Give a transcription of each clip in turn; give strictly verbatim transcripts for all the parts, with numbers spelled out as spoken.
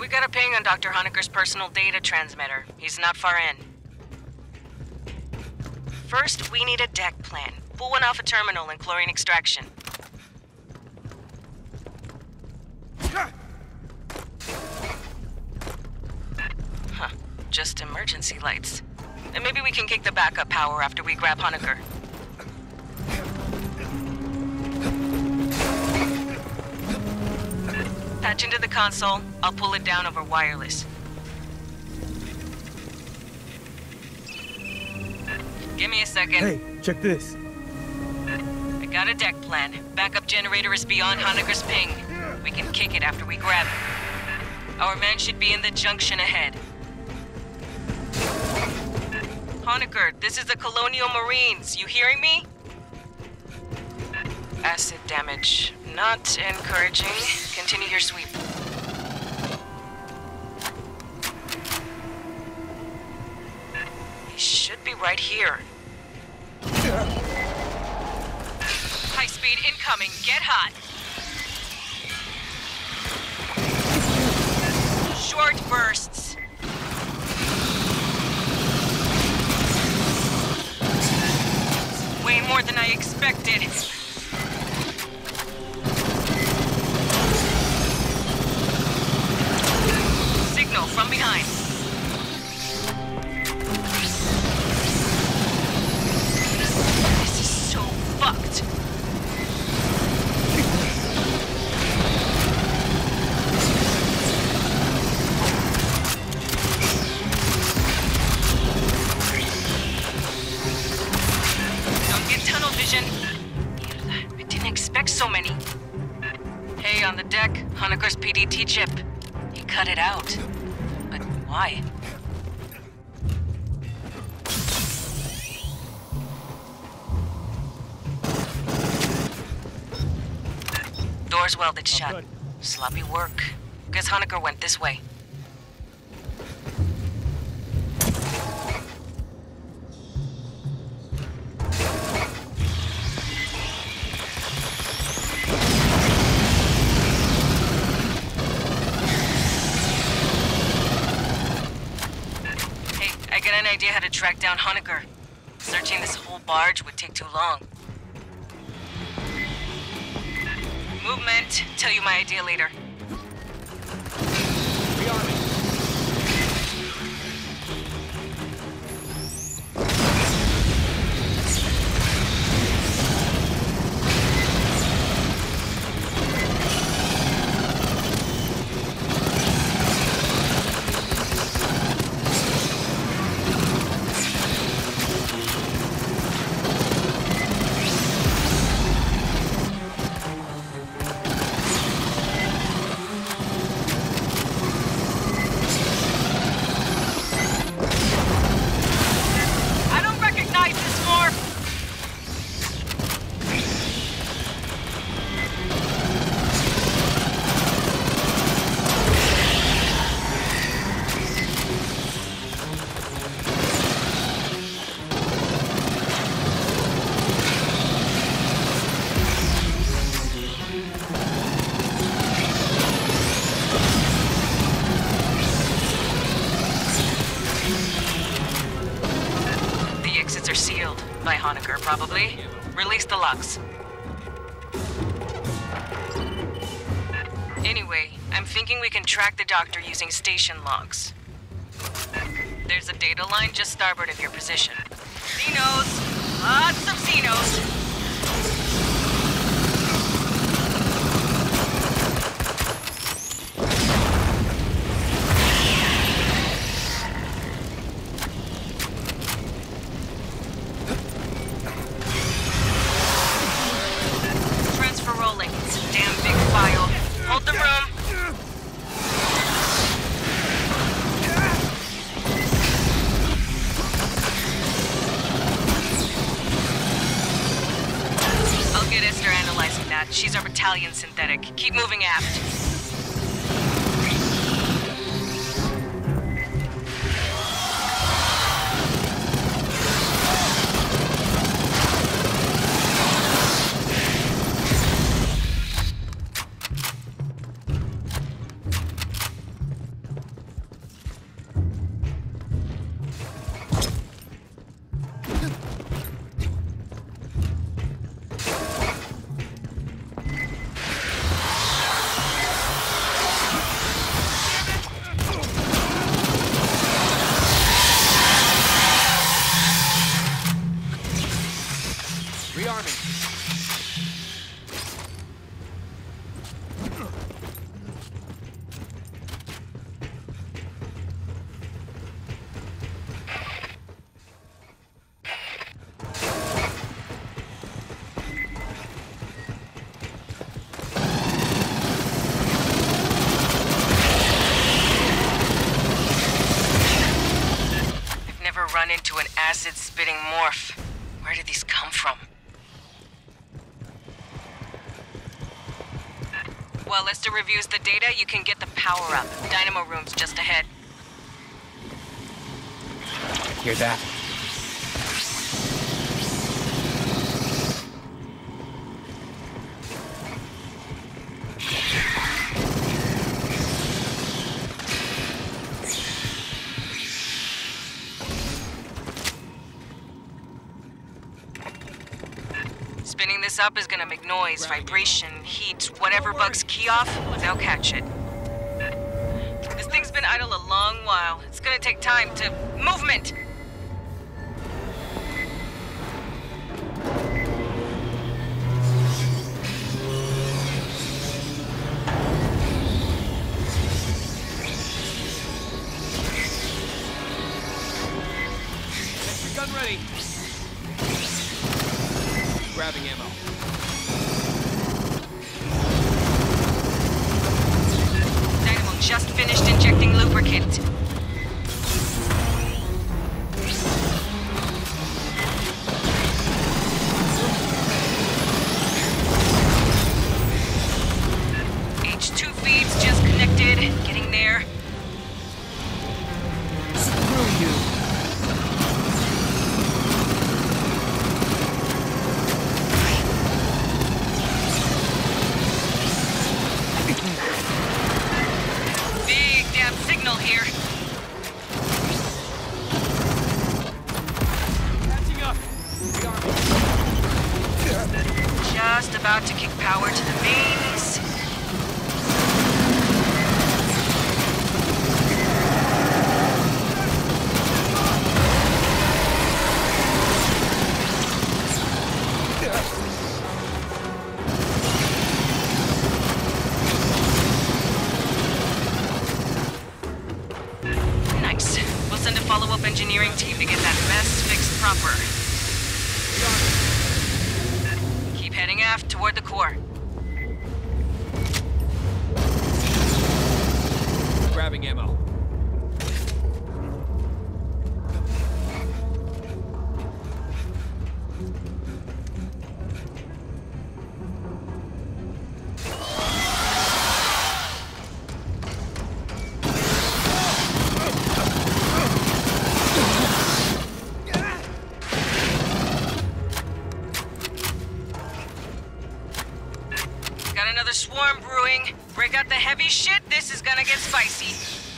We got a ping on Doctor Honecker's personal data transmitter. He's not far in. First, we need a deck plan. Pull one off a terminal and chlorine extraction. Huh. Just emergency lights. And maybe we can kick the backup power after we grab Honecker. Patch into the console. I'll pull it down over wireless. Give me a second. Hey, check this. I got a deck plan. Backup generator is beyond Honecker's ping. We can kick it after we grab it. Our man should be in the junction ahead. Honecker, this is the Colonial Marines. You hearing me? Acid damage. Not encouraging. Continue your sweep. He should be right here. High speed incoming. Get hot. Short bursts. Way more than I expected. Signal from behind. This is so fucked. Don't get tunnel vision. I didn't expect so many. Hey, on the deck, Honecker's P D T chip. He cut it out. But why? Door's welded shut. Sloppy work. Guess Honecker went this way. Hey, I got an idea how to track down Honecker. Searching this whole barge would take too long. Movement. Tell you my idea later. We are it. I don't recognize this floor. The exits are sealed. By Honecker, probably. Release the locks. Anyway, I'm thinking we can track the doctor using station logs. There's a data line just starboard of your position. Xenos! Lots of Xenos! Transfer rolling. It's a damn big file. Hold the room. I'll get Esther analyzing that. She's our battalion synthetic. Keep moving aft. Rearming. Run into an acid-spitting morph. Where did these come from? While Lester reviews the data, you can get the power-up. Dynamo room's just ahead. Hear that? Spinning this up is gonna make noise, vibration, heat, whatever bugs key off, they'll catch it. This thing's been idle a long while. It's gonna take time to... Movement! Get your gun ready. Grabbing ammo. Dynamo just finished injecting lubricant. H two feeds just connected. Getting there. Screw you. Signal here. Catching up. Just about to kick power to the mains. Follow-up engineering team to get that mess fixed proper. Keep heading aft toward the core. Grabbing ammo. Got another swarm brewing. Break out the heavy shit, this is gonna get spicy.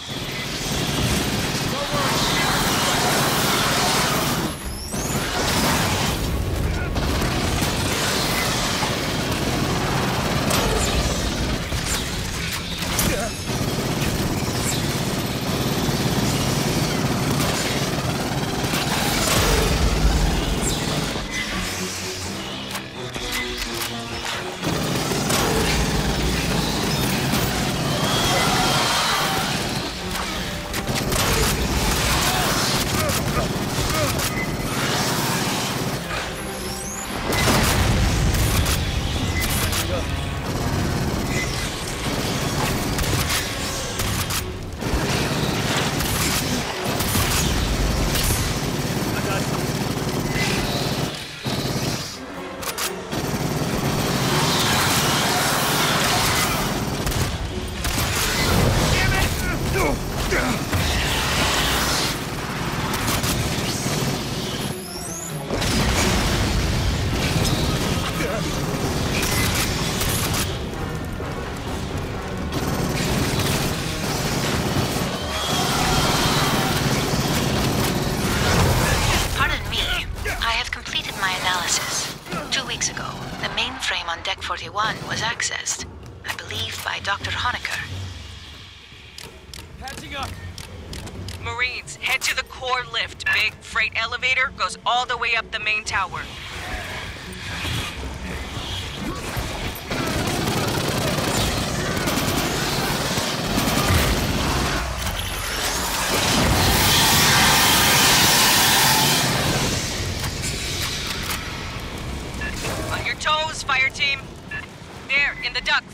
forty-one was accessed, I believe by Doctor Honecker. Patching up. Marines, head to the core lift. Big freight elevator goes all the way up the main tower. On your toes, fire team. There, in the ducts.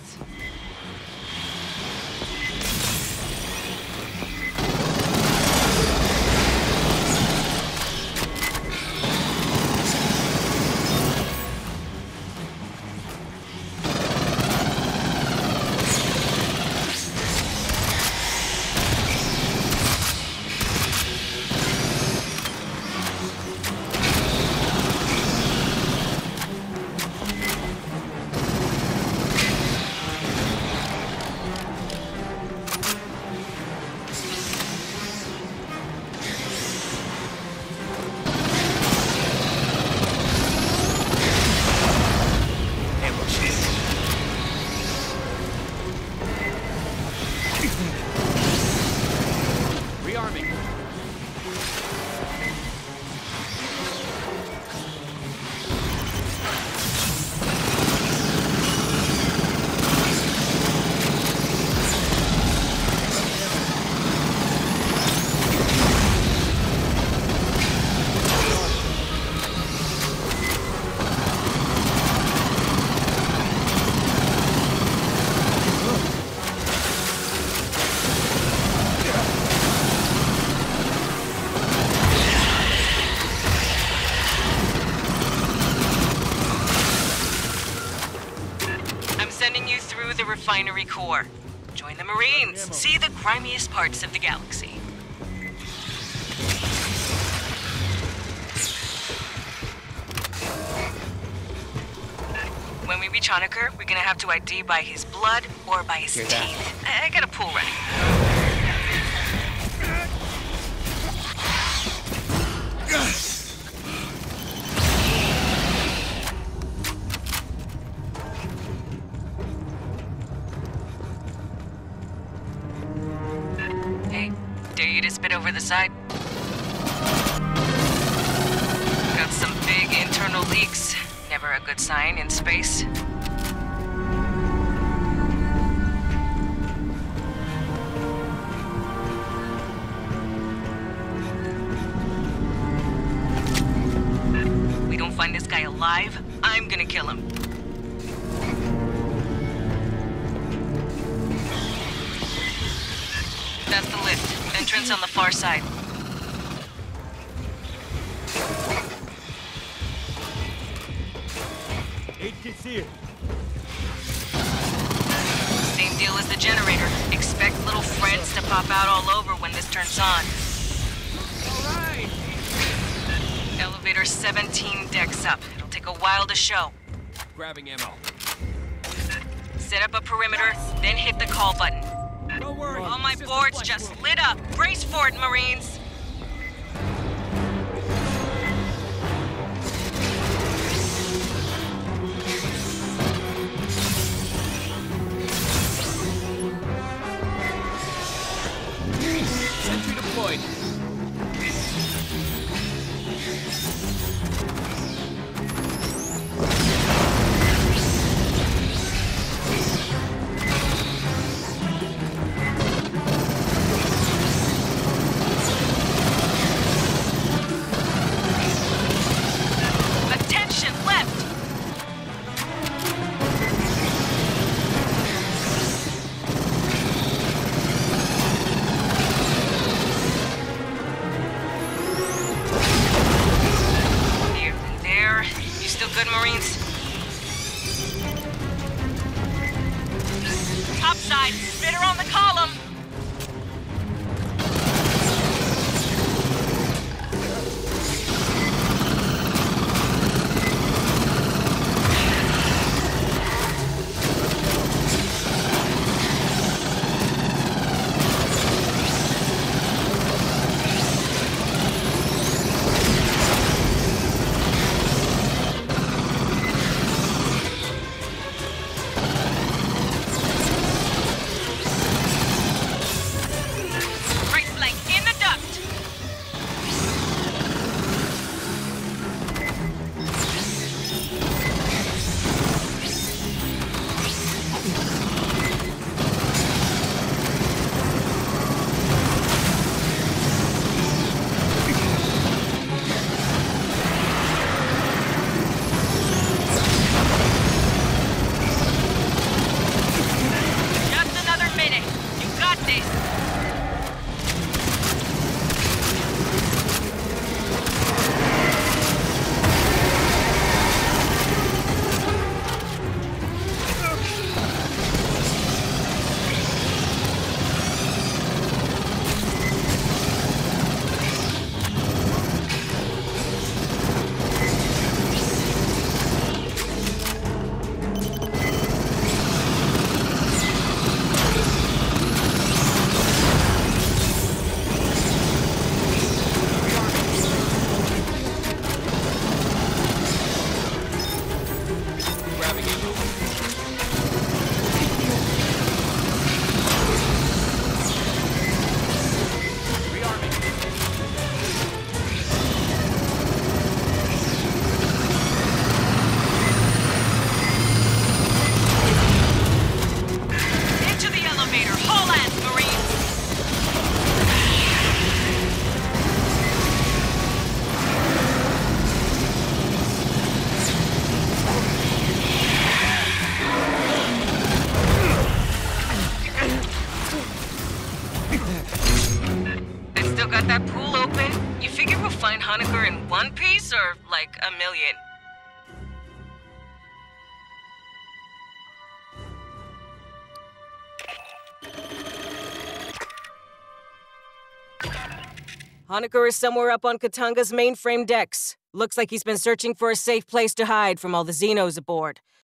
Rearming. Sending you through the refinery core. Join the Marines. See the grimiest parts of the galaxy. When we reach Honaker, we're gonna have to I D by his blood or by his Hear teeth. I, I got a pool ready. Dare you to spit over the side? Got some big internal leaks. Never a good sign in space. We don't find this guy alive, I'm gonna kill him. That's the lift. Entrance on the far side. Hate to see it. Same deal as the generator. Expect little friends to pop out all over when this turns on. All right. Elevator seventeen decks up. It'll take a while to show. Grabbing ammo. Set up a perimeter, then hit the call button. Don't worry. All my it's just a boards flesh just wound. lit up. Brace for it, Marines. Sentry deployed. Attention, left. Here and there. You still good, Marines? Top side, spitter on the column. I still got that pool open. You figure we'll find Hoenicker in one piece or like a million? Hoenicker is somewhere up on Katanga's mainframe decks. Looks like he's been searching for a safe place to hide from all the Xenos aboard.